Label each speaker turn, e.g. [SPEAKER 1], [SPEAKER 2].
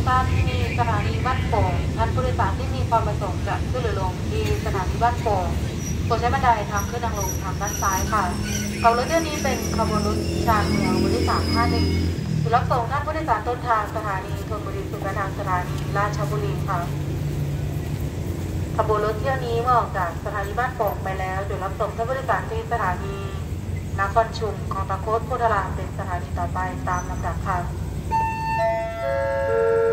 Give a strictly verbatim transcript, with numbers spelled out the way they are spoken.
[SPEAKER 1] ทราบที่นี่สถานีบ้านโป่งท่านผู้โดยสารที่มีความประสงค์จะขึ้นหรือลงที่สถานีบ้านโป่งโปรดใช้บันไดทางขึ้นทางลงทางด้านซ้ายค่ะขบวนรถเที่ยวนี้เป็นขบวนรถชานเมืองวันที่สามห้าหนึ่งจุดรับส่งท่านผู้โดยสารต้นทางสถานีธนบุรีสู่ปลายทางสถานีราชบุรีค่ะขบวนรถเที่ยวนี้เมื่อออกจากสถานีบ้านโป่งไปแล้วจุดรับส่งท่านผู้โดยสารที่สถานีนครชุมของตะโคตโพธารามเป็นสถานีต่อไปตามลำดับค่ะ